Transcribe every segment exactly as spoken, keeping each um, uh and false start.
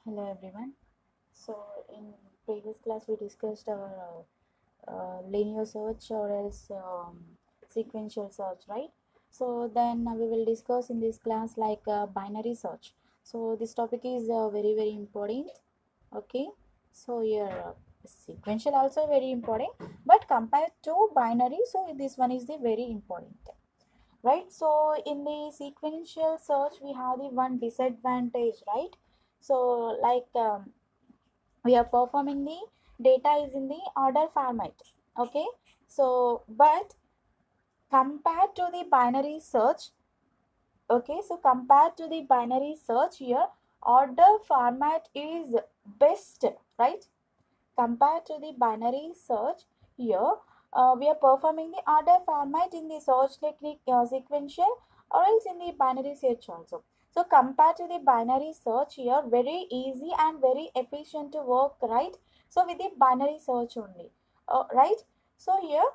Hello everyone. So in previous class we discussed our uh, uh, linear search or else um, sequential search, right? So then uh, we will discuss in this class like uh, binary search. So this topic is uh, very very important. Okay. So here uh, sequential also very important, but compared to binary, so this one is the very important, right? So in the sequential search we have the one disadvantage, right? So like um, we are performing the data is in the order format. Okay, so but compared to the binary search, okay, so compared to the binary search, here order format is best, right? Compared to the binary search, here uh, we are performing the order format in the search technique, uh, sequential or else in the binary search also. So compared to the binary search, here very easy and very efficient to work, right? So with the binary search only, uh, right? So here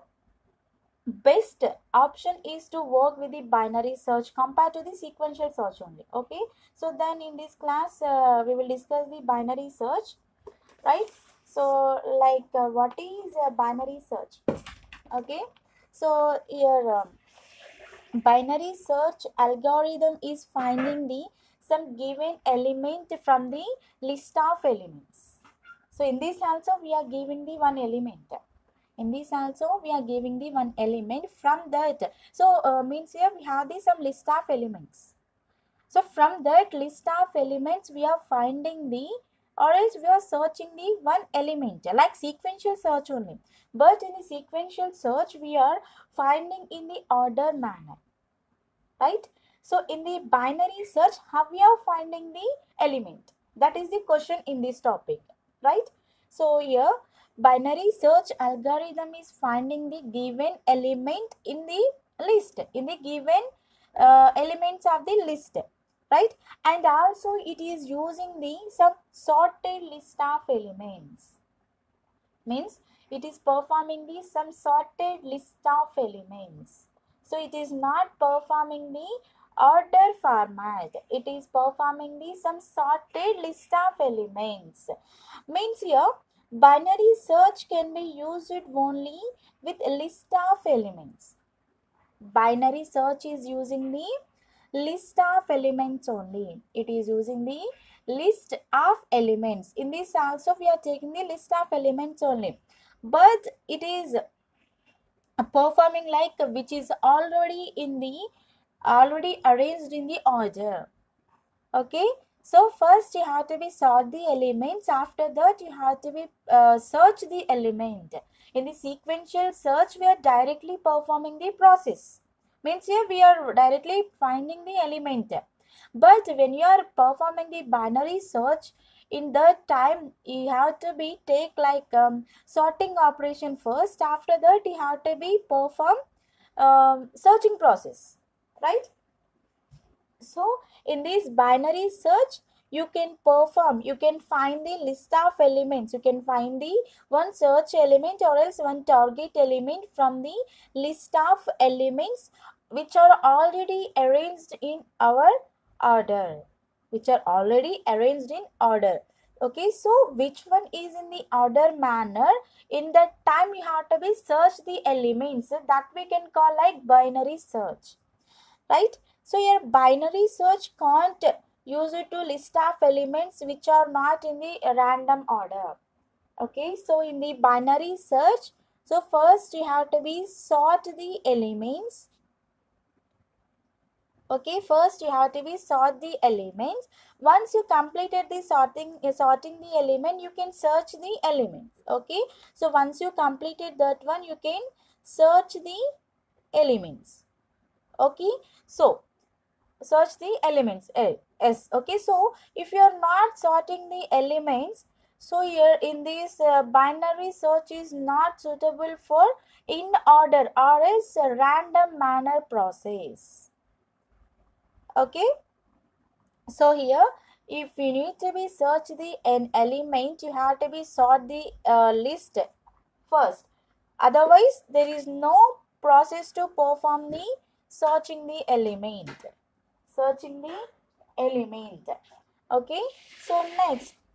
best option is to work with the binary search compared to the sequential search only. Okay, so then in this class uh, we will discuss the binary search, right? So like uh, what is a binary search? Okay, so here um, binary search algorithm is finding the some given element from the list of elements. So in this also we are giving the one element. In this also we are giving the one element from that. So uh, means here we have the some list of elements. So from that list of elements, we are finding the, or else we are searching the one element, like sequential search only. But in the sequential search, we are finding in the order manner, right? So in the binary search, how we are finding the element? That is the question in this topic, right? So here, binary search algorithm is finding the given element in the list, in the given uh, elements of the list, right? And also it is using the some sorted list of elements. Means it is performing the some sorted list of elements. So it is not performing the order format. It is performing the some sorted list of elements. Means here binary search can be used only with a list of elements. Binary search is using the list of elements only. It is using the list of elements. In this also we are taking the list of elements only, but it is performing like which is already in the already arranged in the order. Okay, so first you have to be sort the elements, after that you have to be uh, search the element. In the sequential search we are directly performing the process. Means here we are directly finding the element, but when you are performing the binary search, in that time you have to be take like um, sorting operation first, after that you have to be perform um, searching process, right? So in this binary search you can perform, you can find the list of elements, you can find the one search element or else one target element from the list of elements which are already arranged in our order, which are already arranged in order. Okay, so which one is in the order manner, in that time you have to be search the elements, that we can call like binary search, right? So your binary search can't use it to list of elements which are not in the random order. Okay, so in the binary search, so first you have to be sort the elements. Okay, first you have to be sort the elements. Once you completed the sorting uh, sorting the element, you can search the elements. Okay, so once you completed that one, you can search the elements. Okay, so search the elements. Yes, okay, so if you are not sorting the elements, so here in this uh, binary search is not suitable for in order or else a random manner process. Okay, so here if you need to be search the an element, you have to be sort the uh, list first, otherwise there is no process to perform the searching the element, searching the element. Okay, so next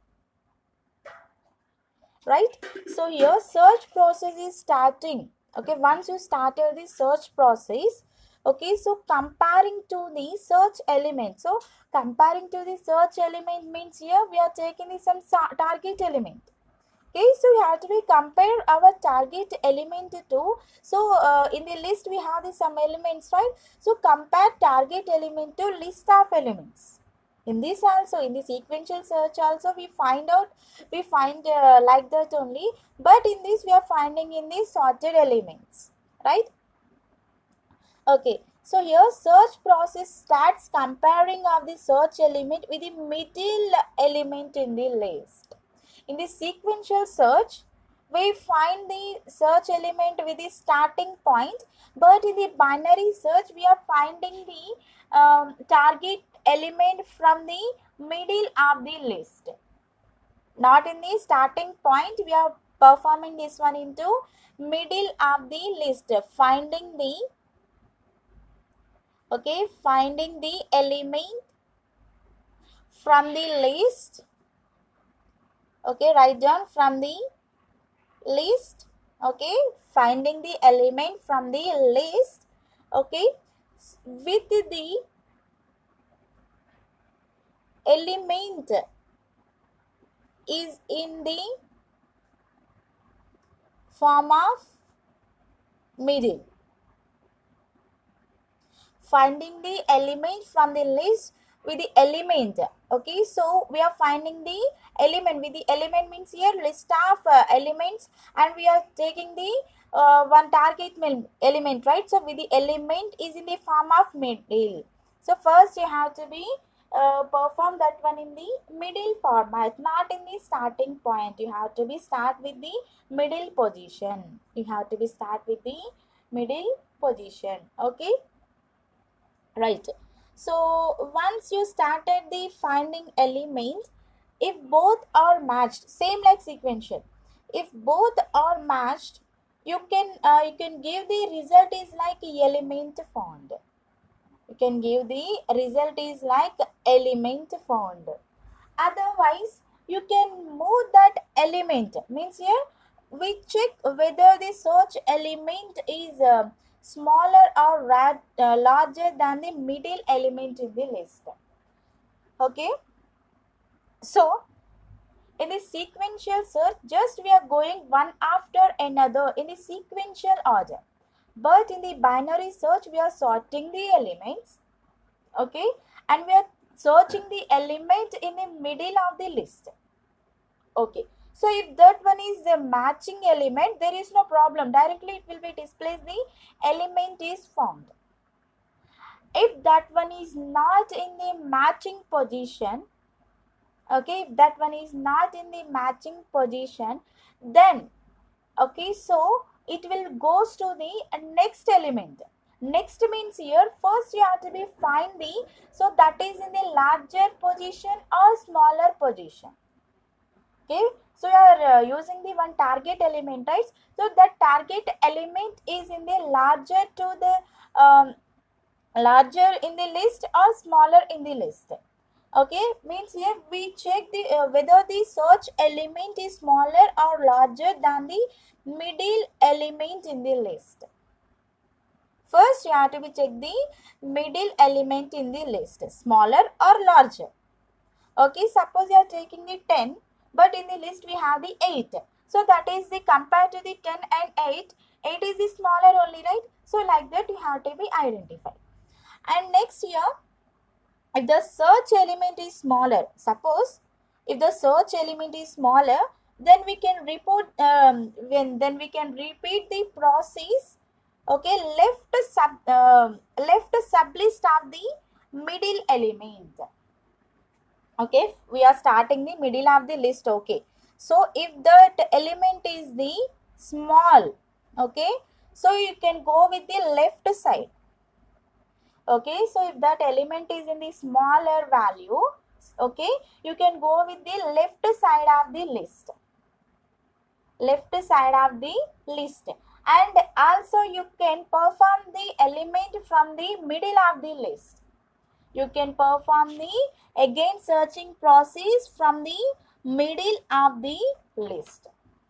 right? So here search process is starting. Okay, once you started the search process, okay, so comparing to the search element, so comparing to the search element means here we are taking the some target element. Okay, so we have to be compare our target element to, so uh, in the list we have the some elements, right? So compare target element to list of elements. In this also, in the sequential search also, we find out, we find uh, like that only, but in this we are finding in the sorted elements, right? Okay, so here search process starts comparing of the search element with the middle element in the list. In the sequential search, we find the search element with the starting point, but in the binary search, we are finding the um, target element from the middle of the list. Not in the starting point, we are performing this one into middle of the list, finding the, okay, finding the element from the list, okay, write down from the list, okay, finding the element from the list, okay, with the element is in the form of middle. Finding the element from the list with the element, okay, so we are finding the element with the element means here list of uh, elements, and we are taking the uh, one target element, right? So with the element is in the form of middle. So first you have to be uh, perform that one in the middle format, not in the starting point. You have to be start with the middle position. You have to be start with the middle position, okay, right? So once you started the finding element, if both are matched, same like sequential, if both are matched, you can uh, you can give the result is like element found. You can give the result is like element found. Otherwise, you can move that element. Means here we check whether the search element is uh, smaller or rad, uh, larger than the middle element in the list. Okay. So in the sequential search, just we are going one after another in the sequential order. But in the binary search, we are sorting the elements. Okay. And we are searching the element in the middle of the list. Okay. So if that one is the matching element, there is no problem. Directly it will be displayed the element is found. If that one is not in the matching position, okay, if that one is not in the matching position, then, okay, so it will goes to the next element. Next means here, first you have to be find the, so that is in the larger position or smaller position. Okay, so you are uh, using the one target element, right? So that target element is in the larger to the um, larger in the list or smaller in the list. Okay, means here we check the uh, whether the search element is smaller or larger than the middle element in the list. First, you have to be check the middle element in the list, smaller or larger. Okay, suppose you are taking the ten, but in the list we have the eight. So that is the compared to the ten and eight, eight is the smaller only, right? So like that you have to be identified. And next here, if the search element is smaller, suppose if the search element is smaller, then we can report um, when then we can repeat the process. Okay, left sub uh, left sublist of the middle element. Okay, we are starting the middle of the list. Okay, so if that element is the small, okay, so you can go with the left side. Okay, so if that element is in the smaller value, okay, you can go with the left side of the list. Left side of the list. And also you can perform the element from the middle of the list. You can perform the again searching process from the middle of the list.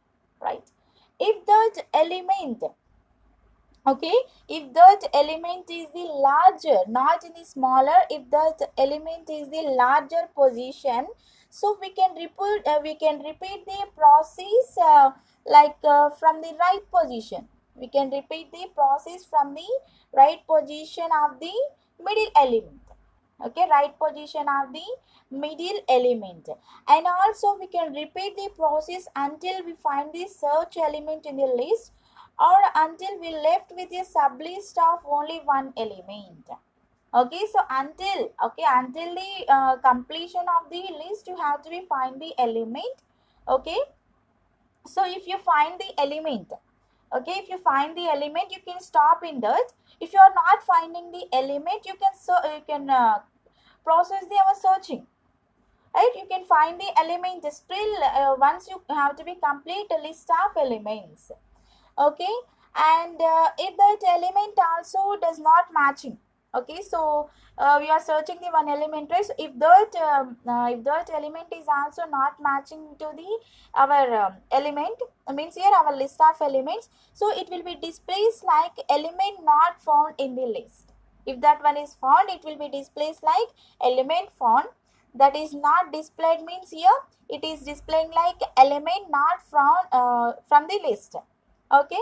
right? If that element, okay, if that element is the larger, not in the smaller, if that element is the larger position, so we can repeat uh, we can repeat the process uh, like uh, from the right position. We can repeat the process from the right position of the middle element. Okay, right position of the middle element. And also we can repeat the process until we find the search element in the list, or until we left with a sublist of only one element. Okay, so until, okay, until the uh, completion of the list, you have to be find the element. Okay, so if you find the element, okay, if you find the element, you can stop in that. If you are not finding the element, you can so you can uh, process the our searching, right? You can find the element still uh, once you have to be complete a list of elements. Okay, and uh, if that element also does not matching, okay, so uh, we are searching the one element, right? So if that um, uh, if that element is also not matching to the our um, element, means here our list of elements, so it will be displayed like element not found in the list. If that one is found, it will be displayed like element found. That is not displayed means here it is displaying like element not found uh, from the list. Okay,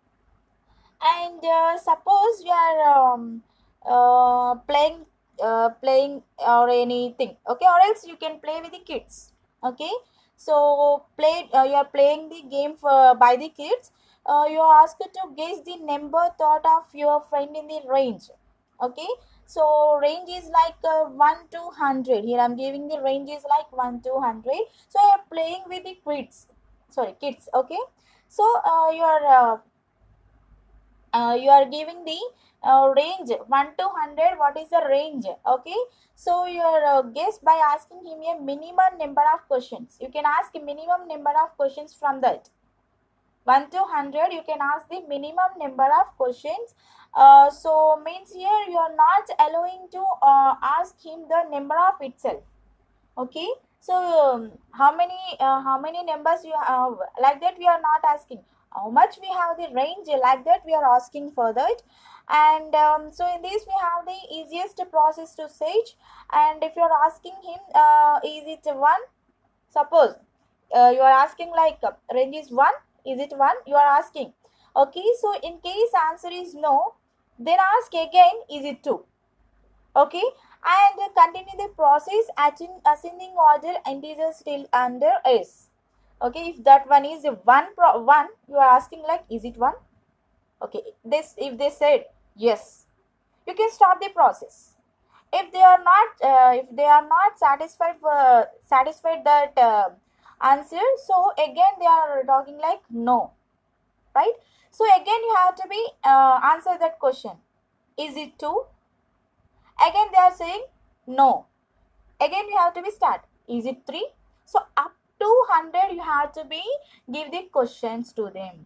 and uh, suppose you are um, uh, playing uh, playing or anything, okay, or else you can play with the kids. Okay, so play uh, you are playing the game for by the kids. Uh, you are asked to guess the number thought of your friend in the range. Okay, so range is like uh, one to one hundred. Here I am giving the range is like one to one hundred. So you are playing with the kids, sorry kids. Okay, so uh, you are uh, uh, you are giving the uh, range one to one hundred. What is the range? Okay, so your uh, guess by asking him a minimum number of questions. You can ask a minimum number of questions from that. one to one hundred, you can ask the minimum number of questions. Uh, so means here you are not allowing to uh, ask him the number of itself. Okay, so um, how many uh, how many numbers you have, like that we are not asking. How much we have the range, like that we are asking for that. And um, so in this we have the easiest process to search. And if you are asking him uh, is it one, suppose uh, you are asking like uh, range is one, is it one, you are asking. Okay, so in case answer is no, then ask again, is it two? Okay, and continue the process ascending order integers still under S. Okay, if that one is one pro one, you are asking like, is it one? Okay, this if they said yes, you can stop the process. If they are not uh, if they are not satisfied uh, satisfied that uh, answer, so again they are talking like no, right? So again you have to be uh, answer that question, is it two? Again they are saying no. Again you have to be start, is it three? So up to one hundred you have to be give the questions to them.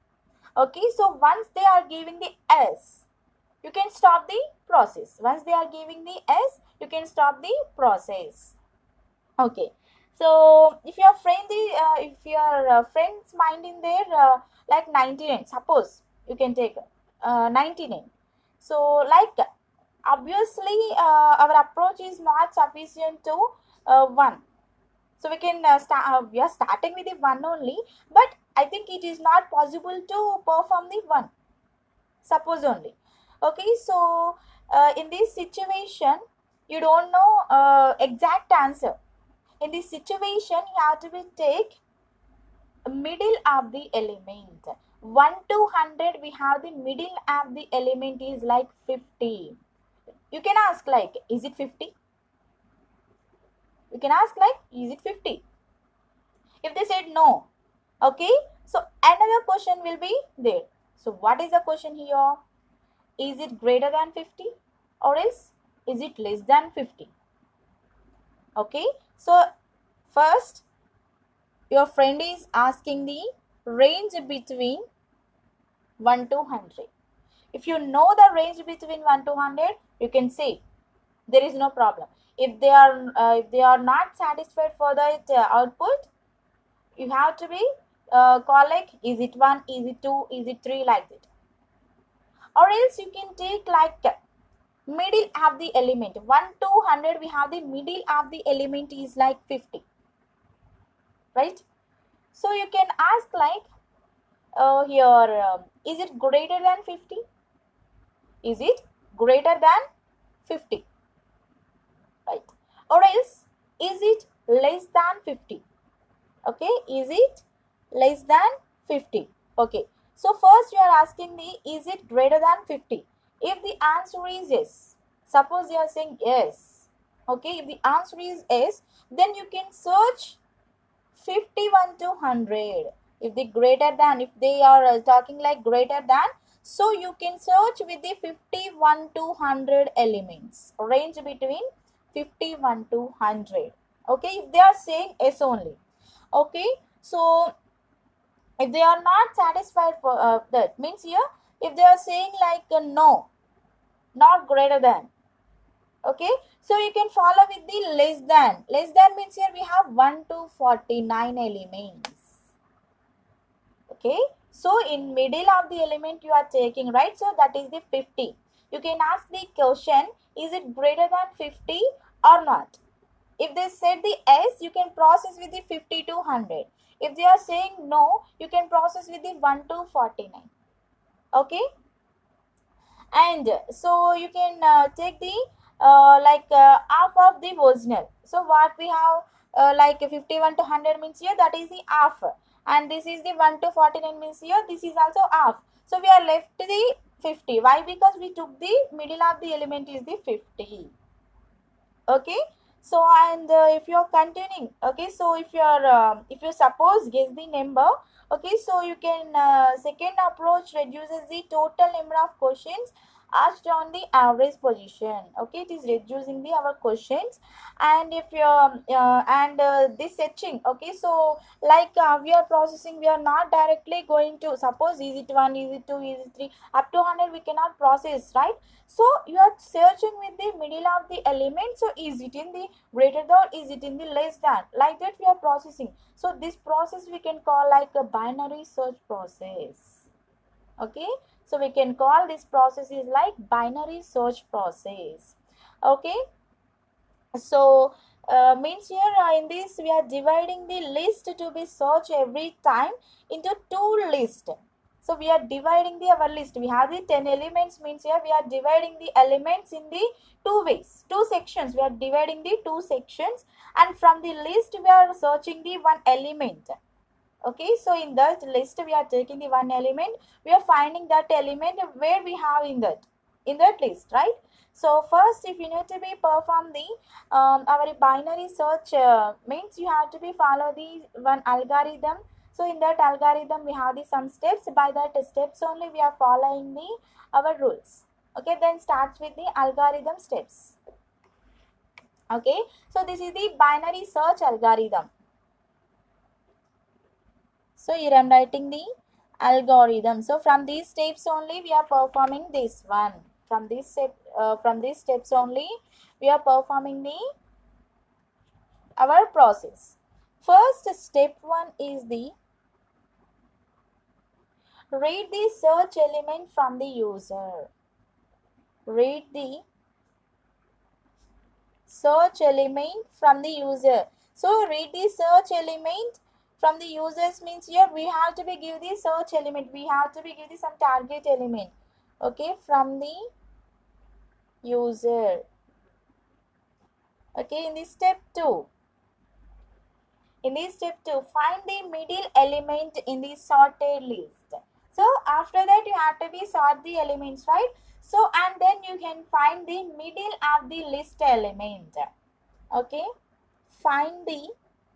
Okay, so once they are giving the S, you can stop the process. Once they are giving the S, you can stop the process. Okay, so if your friend is, uh, if your uh, friend's mind in there uh, like ninety-nine, suppose you can take uh, ninety-nine. So like obviously uh, our approach is not sufficient to uh, one. So we can uh, start, uh, we are starting with the one only, but I think it is not possible to perform the one, suppose only. Okay, so uh, in this situation, you don't know uh, exact answer. In this situation, you have to be take middle of the element. one to one hundred, we have the middle of the element is like fifty. You can ask like, is it fifty? You can ask like, is it fifty? If they said no, okay, so another question will be there. So what is the question here? Is it greater than fifty, or else is it less than fifty? Okay, so first your friend is asking the range between one to one hundred. If you know the range between one to one hundred, you can say there is no problem. If they are uh, if they are not satisfied for that uh, output, you have to be uh, call like is it one, is it two, is it three, like that. Or else you can take like middle of the element. one to one hundred we have the middle of the element is like fifty, right? So you can ask like uh, here um, is it greater than fifty? Is it greater than fifty? Right. Or else is it less than fifty? Okay, is it less than fifty? Okay, so first you are asking the is it greater than fifty? If the answer is yes, suppose you are saying yes, okay, if the answer is yes, then you can search fifty-one to one hundred. If the greater than, if they are uh, talking like greater than, so you can search with the fifty-one to one hundred elements, range between fifty-one to one hundred. Okay, if they are saying yes only. Okay, so if they are not satisfied for uh, that, means here if they are saying like uh, no, not greater than, okay, so you can follow with the less than. Less than means here we have one to forty-nine elements. Okay, so in middle of the element you are taking, right? So that is the fifty. You can ask the question, is it greater than fifty or not? If they said the yes, you can process with the fifty to one hundred. If they are saying no, you can process with the one to forty-nine. Okay, and so you can uh, take the uh, like uh, half of the original. So what we have uh, like fifty-one to one hundred means here, that is the half, and this is the one to forty-nine means here, this is also half. So we are left the fifty. Why? Because we took the middle of the element is the fifty. Okay, so and uh, if you are continuing, okay, so if you are uh, if you suppose guess the number, okay, so you can uh, second approach reduces the total number of questions asked on the average position. Okay, it is reducing the our questions. And if you are uh, and uh, this setching, okay, so like uh, we are processing, we are not directly going to suppose is it one, is it two, is it three, up to one hundred we cannot process, right? So you are searching with the middle of the element. So is it in the greater than, is it in the less than, like that we are processing. So this process we can call like a binary search process. Okay, so we can call this process is like binary search process. Okay, so uh, means here uh, in this we are dividing the list to be searched every time into two lists. So we are dividing the our list. We have the ten elements, means here we are dividing the elements in the two ways, two sections. We are dividing the two sections, and from the list we are searching the one element. Okay, so in that list we are taking the one element. We are finding that element where we have in that in that list, right? So first, if you need to be perform the um, our binary search uh, means you have to be follow the one algorithm. So in that algorithm we have the some steps. By that steps only we are following the our rules. Okay, then starts with the algorithm steps. Okay, so this is the binary search algorithm. So here I am writing the algorithm. So from these steps only we are performing this one. From this step, uh, from these steps only we are performing the our process. First step one is the read the search element from the user. Read the search element from the user. So read the search element from the users means here we have to be give the search element. We have to be give the some target element. Okay, from the user. Okay, in this step two. In this step two, find the middle element in the sorted list. So after that you have to be sort the elements, right? So and then you can find the middle of the list element. Okay, find the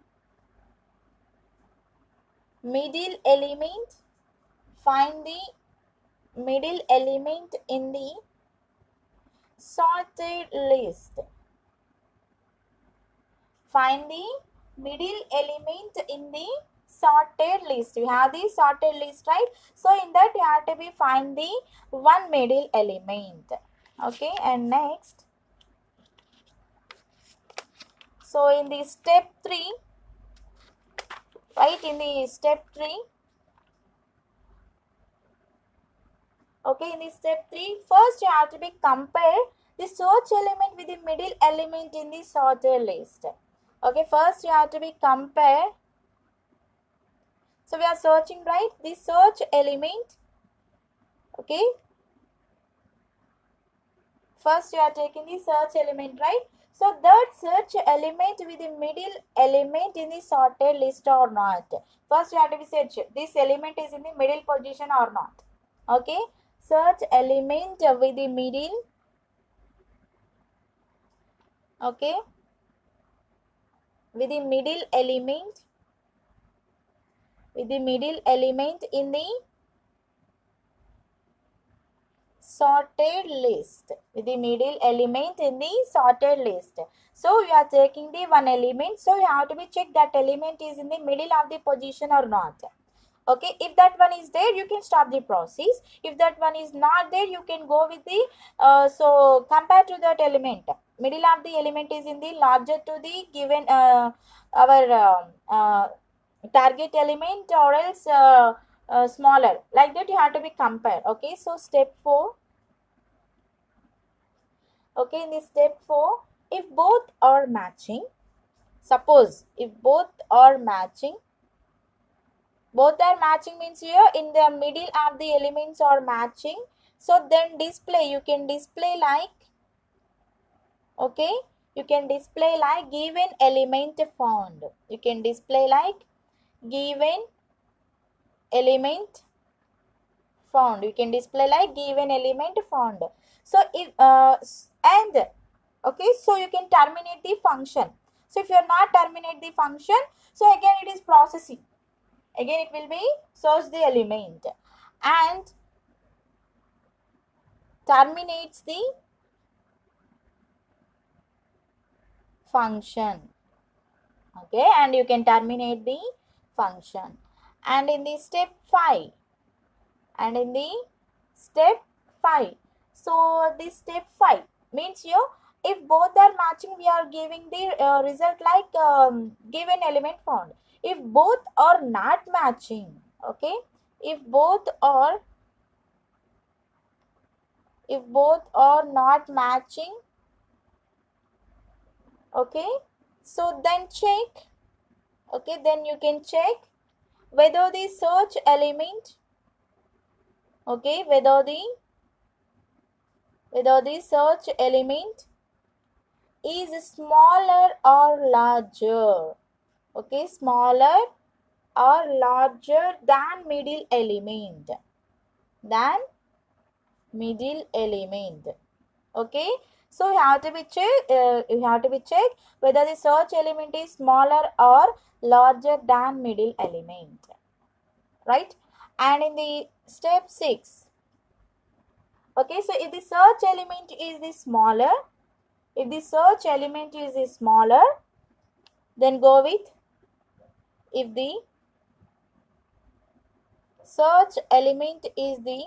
middle element. Find the middle element in the sorted list. Find the middle element in the sorted list. You have the sorted list, right? So in that you have to be find the one middle element. Okay, and next, so in the step three, right? In the step three, okay, in the step three, first you have to be compare the search element with the middle element in the sorted list. Okay, first you have to be compare. So we are searching, right? The search element. Okay. First you are taking the search element, right? So that search element with the middle element in the sorted list or not. First you have to be search. This element is in the middle position or not. Okay. Search element with the middle. Okay. With the middle element. With the middle element in the sorted list, with the middle element in the sorted list. So you are taking the one element, so you have to be check that element is in the middle of the position or not. Okay, if that one is there, you can stop the process. If that one is not there, you can go with the uh, so compare to that element. Middle of the element is in the larger to the given uh, our uh, uh, target element, or else uh, uh, smaller, like that you have to be compare. Okay, so step four. Okay, in this step four, if both are matching, suppose if both are matching, both are matching means here in the middle of the elements are matching, so then display, you can display like, okay, you can display like given element found, you can display like given element found, you can display like given element found. So if uh, and okay, so you can terminate the function. So if you are not terminate the function, so again it is processing, again it will be search the element and terminates the function. Okay, and you can terminate the function. And in the step five, and in the step five, so this step five means here, if both are matching, we are giving the uh, result like um, given element found. If both are not matching, okay, if both are if both are not matching, okay, so then check, okay, then you can check whether the search element, okay, whether the whether the search element is smaller or larger, okay, smaller or larger than middle element, than middle element. Okay, so you have to be check uh, you have to be check whether the search element is smaller or larger than middle element, right? And in the step six, okay, so if the search element is the smaller, if the search element is the smaller, then go with, if the search element is the,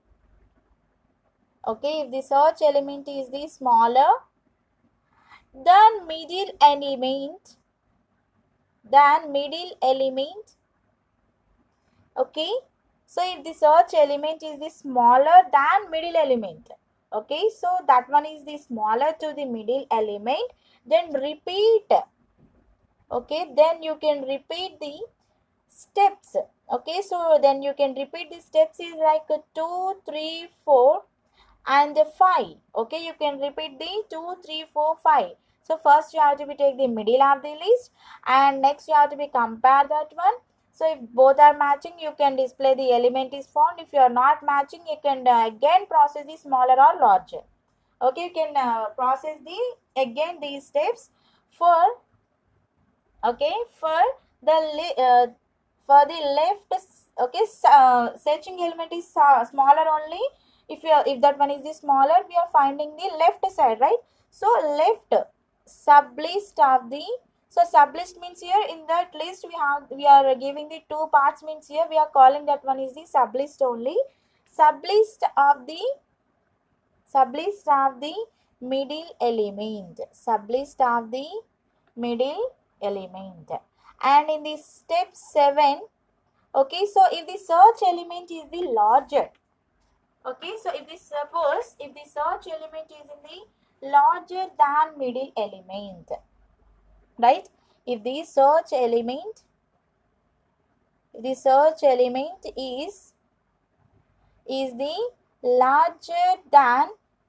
okay, if the search element is the smaller, then middle element, then middle element, okay, so if the search element is the smaller than middle element, okay, so that one is the smaller to the middle element, then repeat, okay, then you can repeat the steps, okay, so then you can repeat the steps is like two, three, four and five, okay, you can repeat the two, three, four, five. So first you have to be take the middle of the list, and next you have to be compare that one. So if both are matching, you can display the element is found. If you are not matching, you can uh, again process the smaller or larger. Okay, you can uh, process the again these steps for, okay, for the uh, for the left, okay, uh, searching element is uh, smaller only. If you are, if that one is the smaller, we are finding the left side, right? So left sublist of the, so sublist means here in that list we have, we are giving the two parts, means here we are calling that one is the sublist only. Sublist of the, sublist of the middle element, sublist of the middle element. And in the step seven, okay, so if the search element is the larger, okay, so if the suppose if the search element is in the larger than middle element, right? If the search element, if the search element is is the larger than,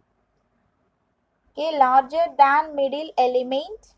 okay, larger than middle element.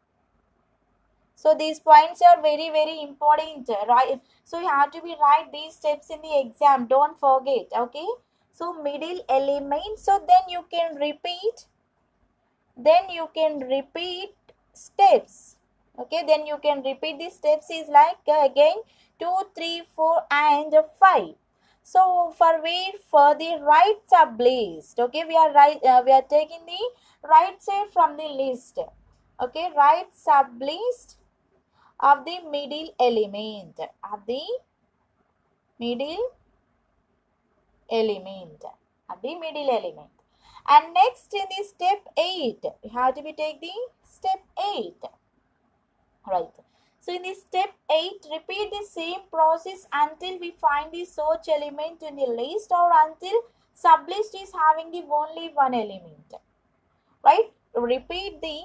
So these points are very very important, right? So you have to be write these steps in the exam, don't forget, okay? So middle element, so then you can repeat, then you can repeat steps, okay? Then you can repeat the steps is like uh, again two, three, four and five. So for where for the right sublist, okay, we are right uh, we are taking the right side from the list, okay, right sublist of the middle element, of the middle element, of the middle element. And next in the step eight, you have to be take the step eight, right? So in the step eight, repeat the same process until we find the search element in the list or until sublist is having the only one element, right? Repeat the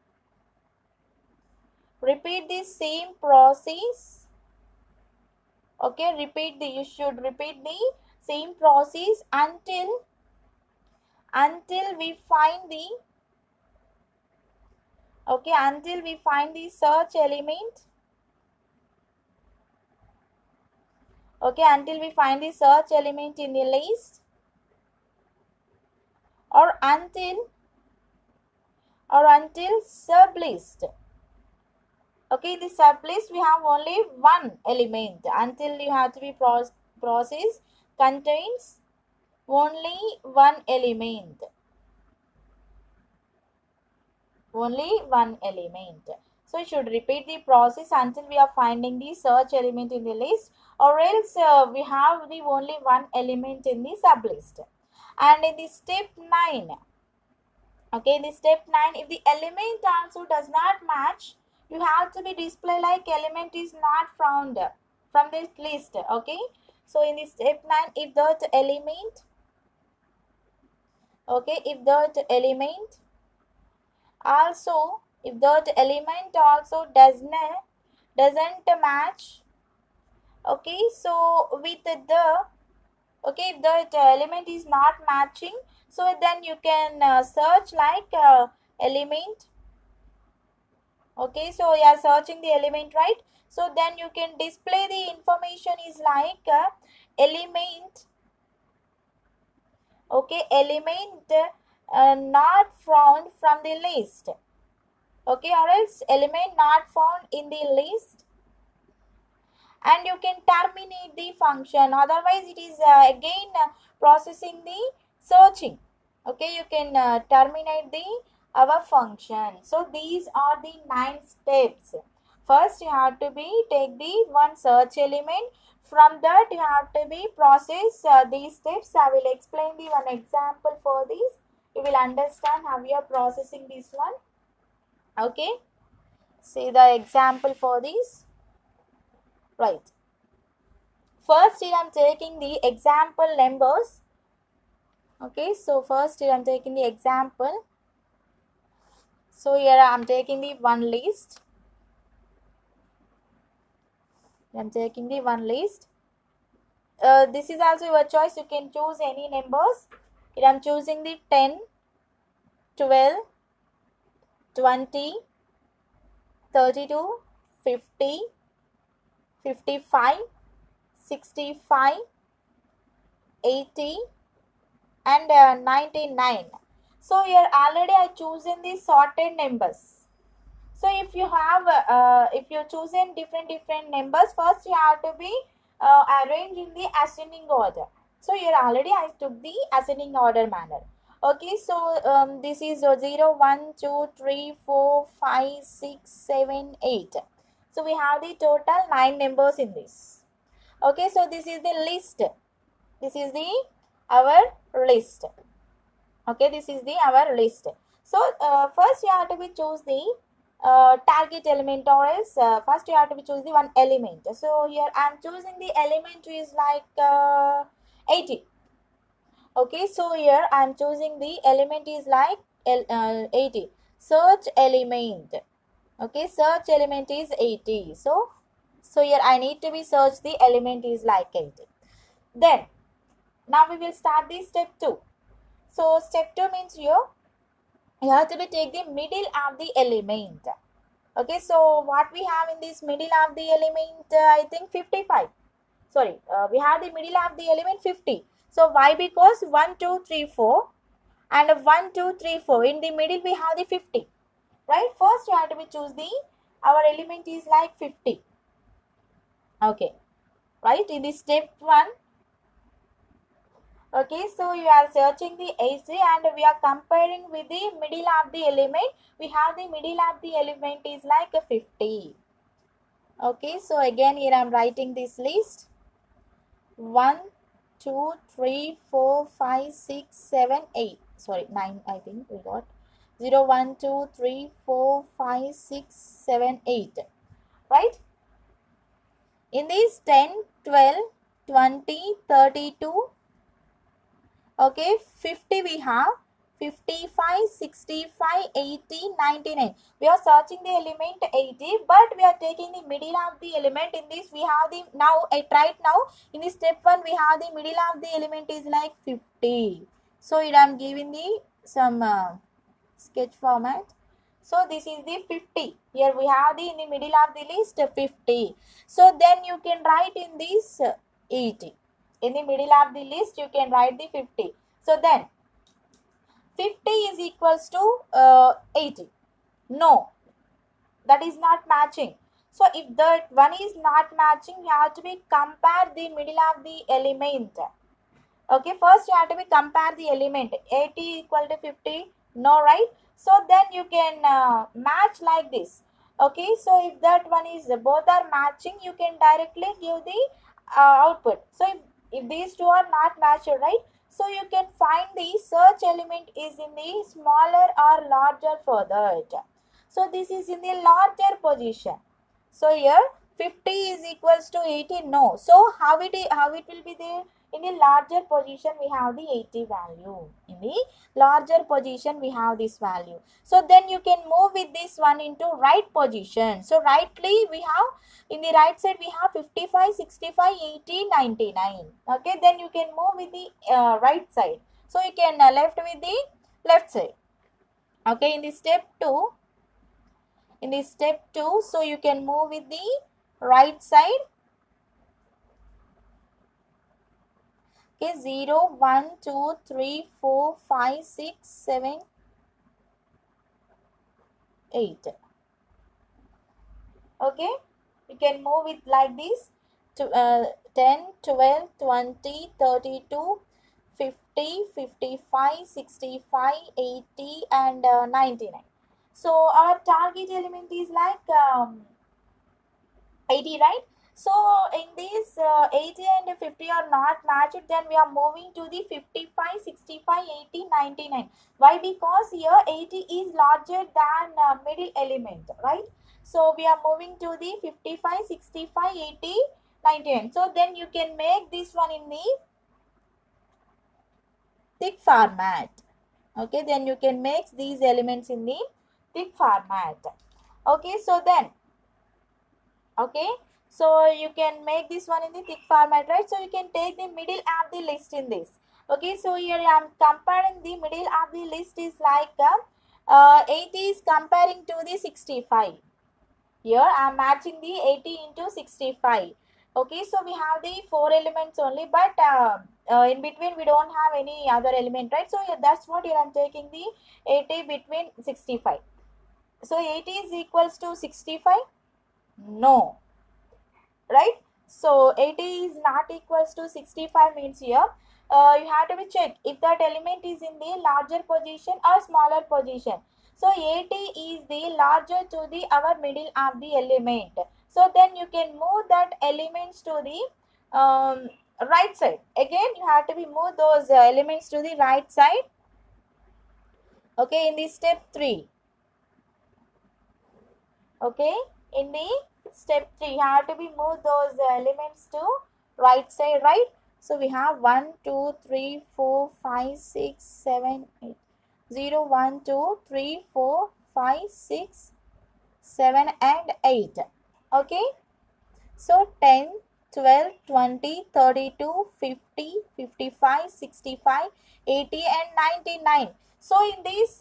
repeat the same process, okay, repeat the, you should repeat the same process until until we find the, okay, until we find the search element, okay, until we find the search element in the list or until or until sublist. Okay, in the sublist we have only one element, until you have to be process process contains only one element, only one element. So you should repeat the process until we are finding the search element in the list, or else uh, we have the only one element in the sublist. And in the step nine, okay, in the step nine, if the element also does not match, you have to be display like element is not found from this list, okay? So in the step nine, if that element, okay, if that element also, if that element also does not doesn't match, okay, so with the, okay, if that element is not matching, so then you can uh, search like uh, element, okay, so you are searching the element, right? So then you can display the information is like uh, element, okay, element uh, not found from the list, okay, or else element not found in the list, and you can terminate the function, otherwise it is uh, again uh, processing the searching, okay, you can uh, terminate the our function. So these are the nine steps. First you have to be take the one search element, from that you have to be process uh, these steps. I will explain the one example for this, you will understand how we are processing this one, okay? See the example for this, right? First here I am taking the example numbers, okay, so first here I am taking the example. So here I am taking the one list, I am taking the one list. Uh, this is also your choice, you can choose any numbers. Here I am choosing the ten, twelve, twenty, thirty-two, fifty, fifty-five, sixty-five, eighty and uh, ninety-nine. So here already I chosen the sorted numbers. So if you have uh, if you chosen different different numbers, first you have to be uh, arranged in the ascending order. So here already I took the ascending order manner. Okay, so um, this is uh, zero, one, two, three, four, five, six, seven, eight. So we have the total nine numbers in this. Okay, so this is the list. This is the our list. Okay, this is the our list. So uh, first you have to be choose the uh, target element, or else uh, first you have to choose the one element. So here I am choosing the element is like uh, eighty. Okay, so here I am choosing the element is like uh, eighty. Search element. Okay, search element is eighty. So so here I need to be search the element is like eighty. Then now we will start the step two. So step two means here you have to be take the middle of the element. Okay, so what we have in this middle of the element, uh, I think fifty-five. Sorry, uh, we have the middle of the element fifty. So why? Because one, two, three, four and one, two, three, four. In the middle we have the fifty. Right? First you have to be choose the, our element is like fifty. Okay. Right? In this step one. Okay, so you are searching the A C and we are comparing with the middle of the element. We have the middle of the element is like a fifty. Okay, so again here I am writing this list. one, two, three, four, five, six, seven, eight. Sorry, nine I think we got. zero, one, two, three, four, five, six, seven, eight. Right? In these ten, twelve, twenty, thirty-two. Okay, fifty we have. fifty-five, sixty-five, eighty, ninety-nine. We are searching the element eighty, but we are taking the middle of the element. In this we have the, now at right now in this step one we have the middle of the element is like fifty. So here I am giving the some uh, sketch format. So this is the fifty. Here we have the in the middle of the list fifty. So then you can write in this eighty. In the middle of the list you can write the fifty. So then fifty is equals to uh, eighty. No, that is not matching. So if that one is not matching, you have to be compare the middle of the element. Okay, first you have to be compare the element. eighty equal to fifty. No, right? So then you can uh, match like this. Okay, so if that one is both are matching, you can directly give the uh, output. So if, if these two are not matched, right? So you can find the search element is in the smaller or larger for that. So this is in the larger position. So here fifty is equals to eighty. No. So how it is, how it will be there? In the larger position we have the eighty value. In the larger position we have this value. So then you can move with this one into right position. So rightly we have, in the right side we have fifty-five, sixty-five, eighty, ninety-nine. Okay, then you can move with the uh, right side. So you can uh, left with the left side. Okay, in the step two, in the step two, so you can move with the right side. Okay, zero, one, two, three, four, five, six, seven, eight. Okay, you can move it like this. To, uh, ten, twelve, twenty, thirty-two, fifty, fifty-five, sixty-five, eighty and uh, ninety-nine. So our target element is like um, eighty, right? So in these uh, eighty and fifty are not matched, then we are moving to the fifty-five, sixty-five, eighty, ninety-nine. Why? Because here eighty is larger than uh, middle element, right? So we are moving to the fifty-five, sixty-five, eighty, ninety-nine. So then you can make this one in the thick format. Okay, then you can make these elements in the thick format. Okay, so then, okay, so you can make this one in the thick format, right? So you can take the middle of the list in this. Okay, so here I am comparing the middle of the list is like uh, uh, eighty is comparing to the sixty-five. Here I am matching the eighty into sixty-five. Okay, so we have the four elements only, but uh, uh, in between we don't have any other element, right? So yeah, that's what here I am taking the eighty between sixty-five. So eighty is equals to sixty-five? No, right? So eighty is not equals to sixty-five means here uh, you have to be check if that element is in the larger position or smaller position. So eighty is the larger to the our middle of the element. So then you can move that elements to the um, right side. Again you have to be move those uh, elements to the right side. Okay, in the step three. Okay, in the step three, you have to be move those elements to right side, right? So we have one, two, three, four, five, six, seven, eight. zero, one, two, three, four, five, six, seven, and eight. Okay, so ten, twelve, twenty, thirty-two, fifty, fifty-five, sixty-five, eighty, and ninety-nine. So in this,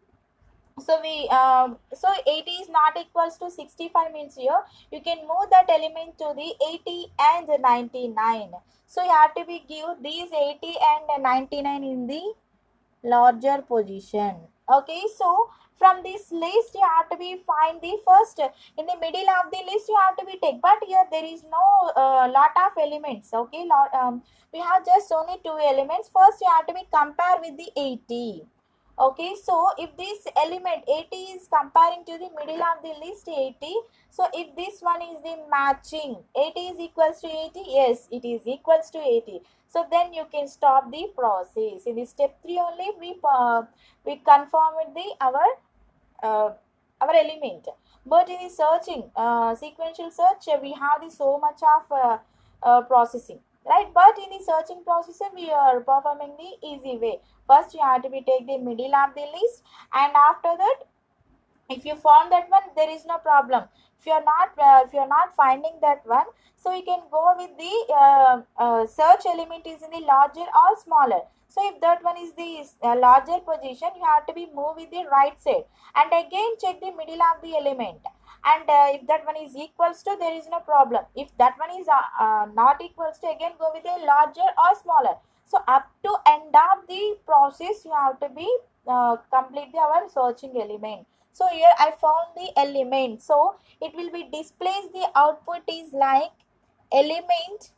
so we um, so eighty is not equals to sixty-five means here you can move that element to the eighty and ninety-nine. So you have to be give these eighty and ninety-nine in the larger position. Okay, so from this list you have to be find the first in the middle of the list you have to be take, but here there is no uh, lot of elements. Okay, lot um, we have just only two elements. First you have to be compare with the eighty. Okay, so if this element eighty is comparing to the middle of the list eighty, so if this one is the matching, eighty is equals to eighty, yes, it is equals to eighty. So then you can stop the process. In the step three only we uh, we confirm with the our uh, our element. But in the searching uh, sequential search we have the so much of uh, uh, processing, right? But in the searching process we are performing the easy way. First you have to be take the middle of the list, and after that if you found that one there is no problem. If you are not uh, if you are not finding that one, so you can go with the uh, uh, search element is in the larger or smaller. So if that one is the uh, larger position, you have to be move with the right side and again check the middle of the element, and uh, if that one is equals to, there is no problem. If that one is uh, uh, not equals to, again go with a larger or smaller. So up to end of the process you have to be uh, complete the, our searching element. So here I found the element, so it will be displays the output is like element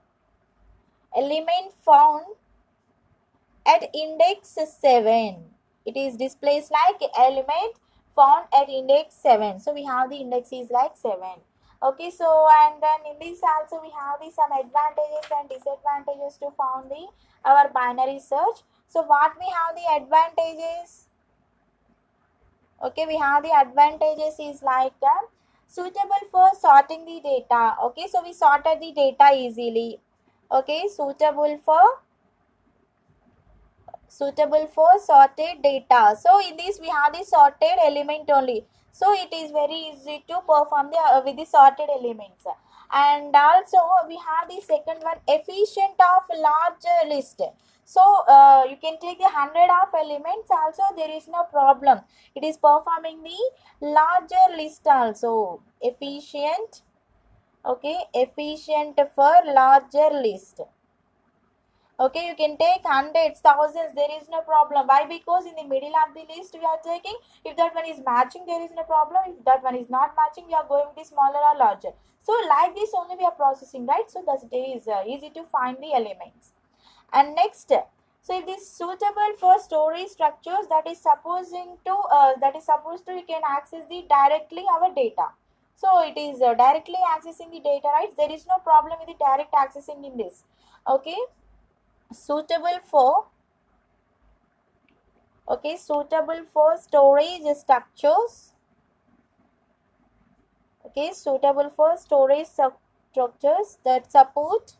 element found at index seven. It is displays like element found at index seven. So we have the index is like seven. Okay, so and then in this also we have the some advantages and disadvantages to found the our binary search. So what we have the advantages? Okay, we have the advantages is like uh, suitable for sorting the data. Okay, so we sorted the data easily. Okay, suitable for suitable for sorted data. So in this we have the sorted element only. So it is very easy to perform the uh, with the sorted elements. And also we have the second one, efficient of large list. So uh, you can take the hundred of elements also, there is no problem. It is performing the larger list also. Efficient. Okay, efficient for larger list. Okay, you can take hundreds, thousands, there is no problem. Why? Because in the middle of the list we are taking, if that one is matching, there is no problem. If that one is not matching, we are going with the smaller or larger. So like this only we are processing, right? So that it is uh, easy to find the elements. And next, so if this suitable for storage structures, that is supposing to uh, that is supposed to, you can access the directly our data. So it is uh, directly accessing the data, right? There is no problem with the direct accessing in this. Okay, suitable for okay suitable for storage structures. Okay, suitable for storage structures that support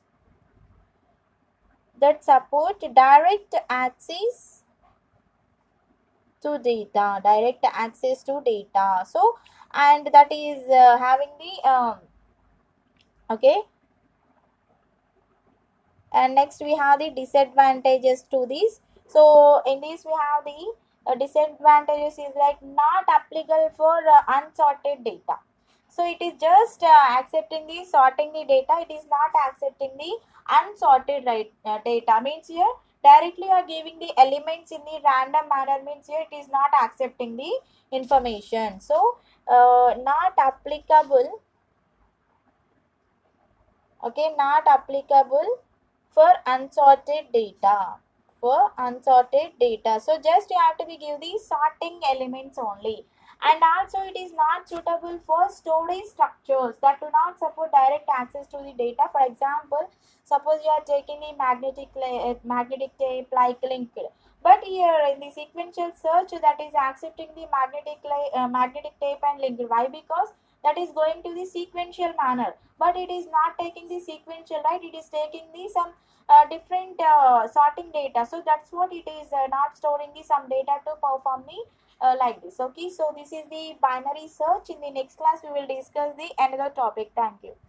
that support direct access to data, direct access to data. So and that is uh, having the um, okay. And next we have the disadvantages to this. So in this we have the uh, disadvantages is like not applicable for uh, unsorted data. So it is just uh, accepting the sorting the data, it is not accepting the unsorted right, uh, data. Means here directly you are giving the elements in the random manner, means here it is not accepting the information. So uh, not applicable. Okay, not applicable for unsorted data. For unsorted data. So just you have to be give the sorting elements only. And also it is not suitable for storage structures that do not support direct access to the data. For example, suppose you are taking the magnetic magnetic tape like linked. But here in the sequential search, that is accepting the magnetic uh, magnetic tape and link. Why? Because that is going to the sequential manner, but it is not taking the sequential, right? It is taking the some uh, different uh, sorting data. So that's what it is, uh, not storing the some data to perform the uh, like this. Okay, so this is the binary search. In the next class we will discuss the another topic. Thank you.